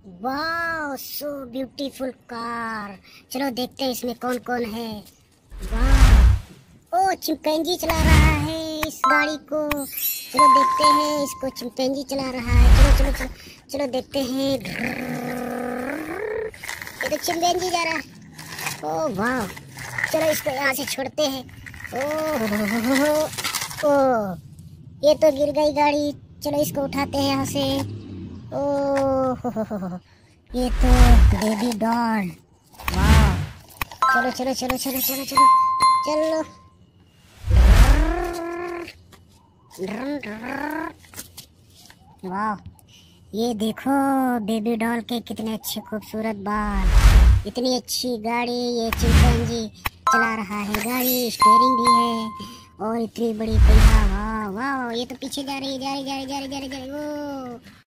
वाह, so beautiful car. चलो देखते हैं इसमें कौन कौन है। वाह, ओ चिंपैंजी चला रहा है इस गाड़ी को। चलो देखते हैं इसको, चिंपैंजी चला रहा है। चलो चलो चलो चलो देखते हैं। ये तो चिंपैंजी जा रहा है। ओ वाह, चलो इसको यहाँ से छोड़ते हैं। ओ ओ, ये तो गिर गई गाड़ी। चलो इसको उठाते हैं यहाँ से। ओ हो, ये तो बेबी डॉल। वाह, चलो चलो चलो चलो चलो चलो चलो। वाह, ये देखो बेबी डॉल के कितने अच्छे खूबसूरत बाल। इतनी अच्छी गाड़ी ये चिंपैंजी चला रहा है। गाड़ी स्टीयरिंग भी है और इतनी बड़ी पहिया। वाह वाह, ये तो पीछे जा रही है, जा रही जा रही जा रही जा रही जा रही। वो